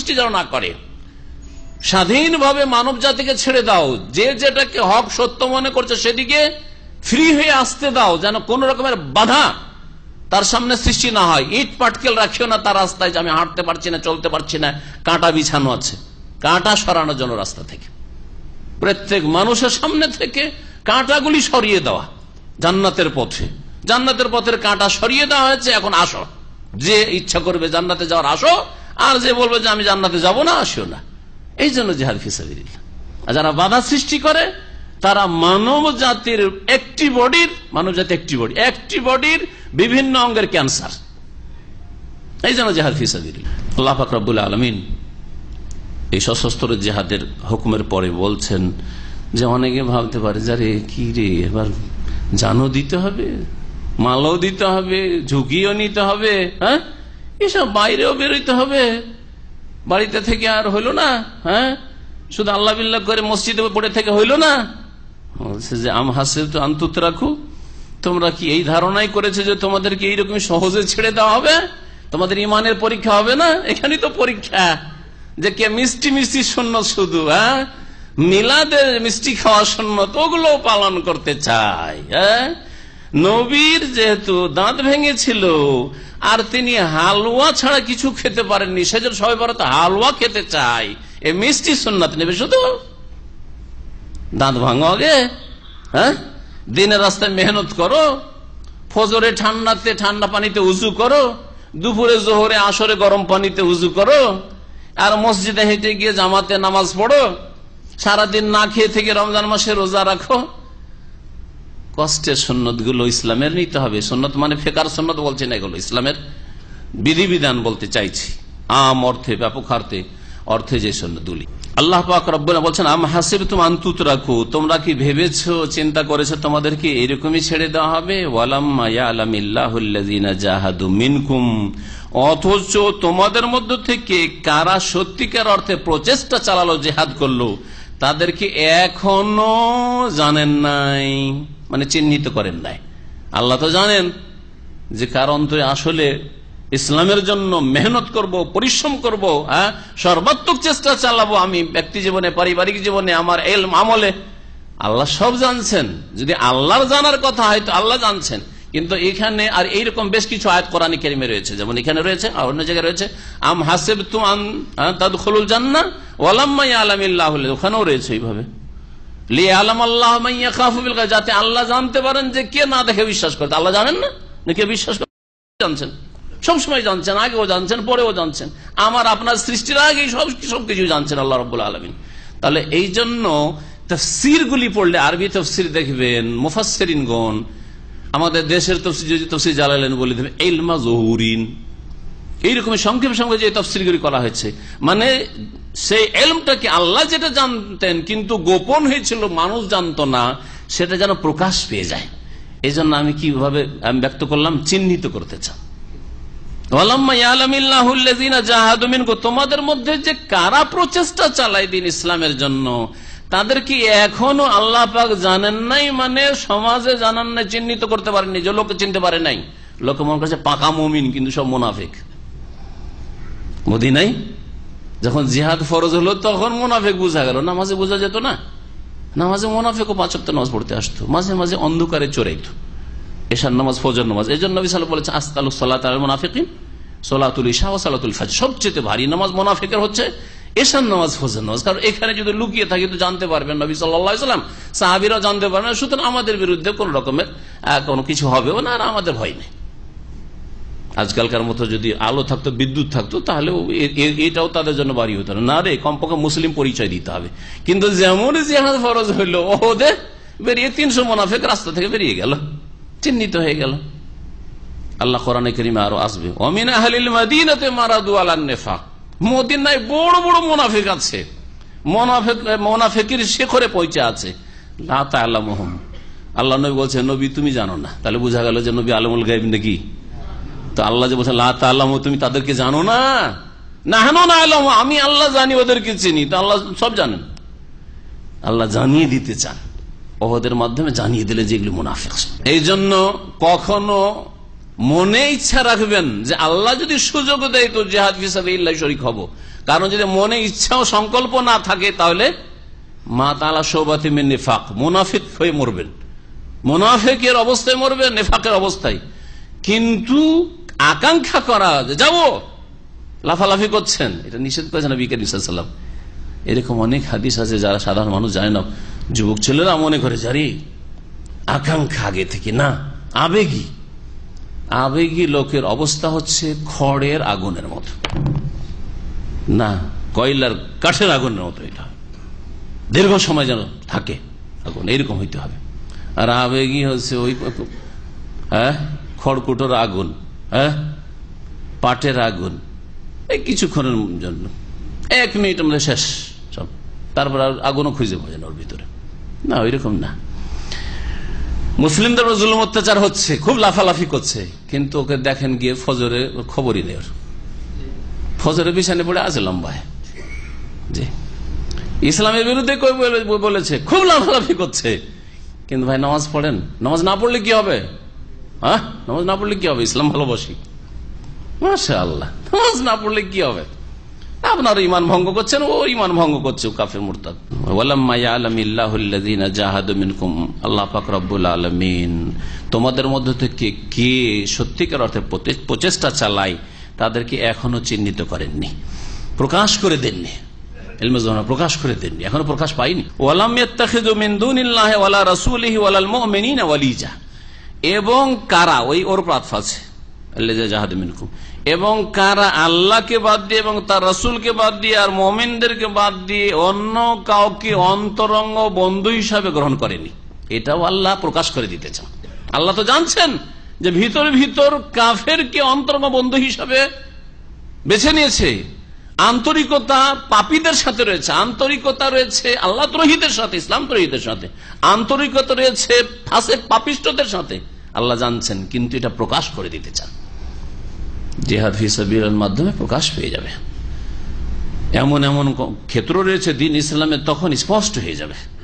সৃষ্টি যেন না করে। স্বাধীনভাবে মানব জাতিকে ছেড়ে দাও, যে যেটাকে হক সত্য মনে করছে সেদিকে ফ্রি হয়ে আসতে দাও, যেন কোন রকমের বাধা তার সামনে সৃষ্টি না হয়। ইট পাটকেল রাখিও না তার রাস্তায় যে আমি হাঁটতে পারছি না, চলতে পারছি না, কাঁটা বিছানো আছে। কাঁটা সরানোর জন্য রাস্তা থেকে, প্রত্যেক মানুষের সামনে থেকে কাঁটাগুলি সরিয়ে দেওয়া। জান্নাতের পথে, জান্নাতের পথের কাঁটা সরিয়ে দেওয়া হয়েছে। এখন আসো, যে ইচ্ছা করবে জান্নাতে যাওয়ার আসো, আর যে বলবে যে আমি জান্নাতে যাব না, আসিও না। এই জন্য জিহাদ ফি সাবিলিল্লাহ। আর যারা বাধা সৃষ্টি করে তারা মানব জাতির একটি বডির, মানব জাতি একটি বডির বিভিন্ন অঙ্গের ক্যান্সার। এই জন্য জিহাদ ফি সাবিলিল্লাহ। আল্লাহ পাক রব্বুল আলামিন এই সশস্ত্র জিহাদের হুকুমের পরে বলছেন যে অনেকে ভাবতে পারে যারে কি রে, এবার জানও দিতে হবে, মালও দিতে হবে, ঝুঁকিও নিতে হবে, হ্যাঁ এসব বাইরেও বেরোইতে হবে, বাড়িতে থেকে আর হইল না, হ্যাঁ শুধু আল্লাহ বিল্লাহ করে মসজিদে পড়ে থেকে হইল না। বলছে যে আম হাসিব তো আনতুত রাখু, তোমরা কি এই ধারণাই করেছে যে তোমাদেরকে এইরকম সহজে ছেড়ে দেওয়া হবে, তোমাদের ইমানের পরীক্ষা হবে না? এখানেই তো পরীক্ষা, যে কে মিষ্টি মিষ্টি সুন্নত শুধু, হ্যাঁ মিলাদের মিষ্টি খাওয়া সুন্নত ওগুলো পালন করতে চায়। হ্যাঁ নবীর যেহেতু দাঁত ভেঙেছিল আর তিনি হালুয়া ছাড়া কিছু খেতে পারেননি, সেজন্য সবাই বড় হালুয়া খেতে চায়, এই মিষ্টি সুন্নাত নেবে শুধু। দাঁত ভাঙো আগে, হ্যাঁ দিনের রাস্তায় মেহনত করো, ফজরে ঠান্ডাতে ঠান্ডা পানিতে উজু করো, দুপুরে জোহরে আসরে গরম পানিতে উজু করো, আর মসজিদে হেঁটে গিয়ে জামাতে নামাজ পড়ো, সারাদিন না খেয়ে থেকে রমজান মাসে রোজা রাখো। কষ্টের সুন্নত গুলো ইসলামের নিতে হবে। সুন্নত মানে ফেকার সুন্নত বলছে না, এগুলো ইসলামের বিধিবিধান বলতে চাইছি, আম অর্থে, ব্যাপক অর্থে যে সুন্নতগুলি। আল্লাহ পাক রব্বুল বলছেন আম হাসিবতুম আন তুতরাকু, তোমরা কি ভেবেছো, চিন্তা করেছো তোমাদেরকে এরকমই ছেড়ে দেওয়া হবে? ওয়ালাম্মা ইয়ালামিল্লাহুল্লাযিনা জাহাদু মিনকুম, অথচ তোমাদের মধ্য থেকে কারা সত্যিকার অর্থে প্রচেষ্টা চালালো, জিহাদ করলো, তাদেরকে এখনো জানেন নাই, মানে চিহ্নিত করেন নাই। আল্লাহ তো জানেন যে কার অন্তরে আসলে ইসলামের জন্য মেহনত করব, পরিশ্রম করব, হ্যাঁ সর্বাত্মক চেষ্টা চালাবো আমি ব্যক্তি জীবনে, পারিবারিক জীবনে, আমার ইলম আমলে। আল্লাহ সব জানছেন। যদি আল্লাহর জানার কথা হয় তো আল্লাহ জানছেন। কিন্তু এখানে আর এইরকম বেশ কিছু আয়াত কোরআনে কারীমে রয়েছে, যেমন এখানে রয়েছে আর অন্য জায়গায় রয়েছে আম হাসিবতুম আন তাদখুলুল জান্নাহ ওয়ালাম্মা ইয়ালামিল্লাহু, ওখানেও রয়েছে এইভাবে লিয়ালাম আল্লাহ মান ইয়াখাফু বিল গায়ব, যাতে আল্লাহ জানতে পারেন যে কে না দেখে বিশ্বাস করে। আল্লাহ জানেন না, কে বিশ্বাস করে জানছেন, সবসময় জানছেন, আগেও জানছেন, পরেও জানছেন, আমার আপনার সৃষ্টির আগেই সবকিছু জানছেন আল্লাহ রাব্বুল আলামিন। তাহলে এই জন্য তাফসীর গুলি পড়লে, আরবি তাফসীর দেখবেন মুফাসসিরিনগণ, আমাদের দেশের তাফসীর যদি তাফসীর জালালাইন বলে দেবেন ইলমা যুহুরিন, এইরকম সংক্ষেপে সঙ্গে যে তাফসীরগুলি করা হয়েছে, মানে সেই ইলমটাকে আল্লাহ যেটা জানতেন কিন্তু গোপন হয়েছিল, মানুষ জানতো না, সেটা যেন প্রকাশ পেয়ে যায়। এই জন্য আমি কিভাবে ব্যক্ত করলাম, চিহ্নিত করতে চান। তোমাদের মধ্যে যে কারা প্রচেষ্টা চালায় দিন ইসলামের জন্য, তাদেরকে এখনো আল্লাহ পাক জানেন নাই, মানে সমাজে জানান নাই, চিহ্নিত করতে পারেননি, যে লোক চিনতে পারে নাই। লোক মনে করছে পাকা মুমিন, কিন্তু সব মুনাফিক। মদিনায় যখন জিহাদ ফরজ হলো তখন মুনাফিক বোঝা গেল, নামাজে বোঝা যেত না। নামাজে মুনাফিক ও 5 ওয়াক্ত নামাজ পড়তে আসতো, মাঝে মাঝে অন্ধকারে চোরাইতো এশার নামাজ, ফজর নামাজ। এই জন্য নবী সাল্লাল্লাহু আলাইহি ওয়াসাল্লাম বলেছেন আসতালুস সালাত আলাল মুনাফিকিন সালাতুল ইশা ওয়া সালাতুল ফজর, সবচেয়ে ভারী নামাজ মুনাফিকের হচ্ছে এশার নামাজ, ফজর নামাজ। কারণ এখানে যদি লুকিয়ে থাকি তো জানতে পারবেন নবী সাল্লাল্লাহু আলাইহি ওয়াসাল্লাম, সাহাবীরা জানতে পারবেন, সুতরাং আমাদের বিরুদ্ধে কোন রকমের কোনো কিছু হবেও না, আর আমাদের ভয় নেই। আজকালকার মতো যদি আলো থাকতো, বিদ্যুৎ থাকতো, তাহলে এটাও তাদের জন্য বাড়ি হতো না রে, কমপক্ষে মুসলিম পরিচয় দিতে হবে। কিন্তু যেমন জিহাদ ফরজ হইলো, ওদের বেরিয়ে 300 মুনাফিক রাস্তা থেকে বেরিয়ে গেল, চিহ্নিত হয়ে গেল। আল্লাহ কোরআনে কারীমে আরো আসবে ওমিন আহলিল মাদিনাতি মারাদু আলান নিফাক, মদিনায় বড় বড় মুনাফিক আছে, মুনাফিকের শিখরে পৌঁছে আছে। লা তা'লামুহুম, আল্লাহ নবী বলছেন নবী তুমি জানো না। তাহলে বোঝা গেল যে নবী আলিমুল গায়ব নাকি? তো আল্লাহ যে বলছেন লা তা'লামু, তুমি তাদেরকে জানো না। নাহনু না'লামু, আমি আল্লাহ জানি, ওদেরকে চিনি। তো আল্লাহ সব জানেন, আল্লাহ জানিয়ে দিতে চান, ওদের মাধ্যমে জানিয়ে দিলে যেগুলি মুনাফিক। এই জন্য কখনো মনে ইচ্ছা রাখবেন যে আল্লাহ যদি সুযোগ দেয় তো জিহাদ ফি সাবিলিল্লাহ শরীক হব। কারণ যদি মনে ইচ্ছা ও সংকল্প না থাকে তাহলে মা তাআলা শোবাতি মিন নিফাক, মুনাফিক হয়ে মরবেন, মুনাফিকের অবস্থায় মরবেন, নিফাকের অবস্থায়। কিন্তু আকাঙ্ক্ষা করা যে যাবো, লাফালাফি করছেন, এটা নিষেধ করেছেন নবী করিম সাল্লাল্লাহু আলাইহি ওয়াসাল্লাম। এরকম অনেক হাদিস আছে যারা সাধারণ মানুষ জানে না। যুবক ছেলেরা মনে করে জারি আকাঙ্ক্ষা আগে থেকে না, আবেগী লোকের অবস্থা হচ্ছে খড়ের আগুনের মতো, না কয়লার কাঠের আগুনের মতো। এটা দীর্ঘ সময় যেন থাকে আগুন, এইরকম হইতে হবে। আর আবেগী হচ্ছে ওই খড়কুটোর আগুন, পাটের আগুন, এই কিছুক্ষণের জন্য 1 মিনিট আমাদের শেষ সব, তারপর আগুনও খুঁজে পাওয়া যায় ওর ভিতরে না, ওইরকম না। মুসলিমদের জুলুম অত্যাচার হচ্ছে, খুব লাফালাফি করছে, কিন্তু ওকে দেখেন গিয়ে ফজরে খবরই নেই, ফজরে বিছানে পড়ে আছে লম্বায়। জি, ইসলামের বিরুদ্ধে কই বলেছে, খুব লাফালাফি করছে, কিন্তু ভাই নামাজ পড়েন, নামাজ না পড়লে কি হবে? নামাজ না পড়লে কি হবে? ইসলাম ভালোবাসি, মাশাআল্লাহ, নামাজ না পড়লে কি হবে? আপনার ইমান ভঙ্গ করছেন, ও ইমান ভঙ্গ করছে, কাফের মুরতাদ। ওয়ালাম্মা ইয়ালামিল্লাহুল্লাযীনা জাহাদু মিনকুম, আল্লাহ পাক রব্বুল আলামিন তোমাদের মধ্য থেকে কে সত্যিকার অর্থে প্রচেষ্টা চালায় তাদেরকে এখনো চিহ্নিত করেননি, প্রকাশ করে দেননি, ইলমে যুহরা প্রকাশ করে দেননি, এখনো প্রকাশ পাইনি। ওয়ালাম ইয়াত্তাখিযু মিন দুনিল্লাহি ওয়ালা রাসূলিহি ওয়ালাল মুমিনিনা ওয়ালিজা, এবং কারা, ওই ওর প্রার্থ আছে আল্লাযীনা জাহাদু মিনকুম, এবং কারা আল্লাহকে বাদ দিয়ে এবং তার রাসূলকে বাদ দিয়ে আর মুমিনদেরকে বাদ দিয়ে অন্য কাউকে অন্তরঙ্গ বন্ধু হিসাবে গ্রহণ করেনি, এটাও আল্লাহ প্রকাশ করে দিতে চান। আল্লাহ তো জানছেন যে ভিতর কাফেরকে অন্তরঙ্গ বন্ধু হিসাবে বেছে নিয়েছে। আন্তরিকতা পাপীদের সাথে রয়েছে, আন্তরিকতা রয়েছে আল্লাহ দ্রোহীদের সাথে, ইসলাম দ্রোহীদের সাথে, আন্তরিকতা রয়েছে ফাসিক পাপিষ্ঠদের সাথে। আল্লাহ জানছেন, কিন্তু এটা প্রকাশ করে দিতে চান। জিহাদ ফি সাবিলিল্লাহর মাধ্যমে প্রকাশ পেয়ে যাবে। এমন ক্ষেত্র রয়েছে দিন ইসলামের, তখন স্পষ্ট হয়ে যাবে।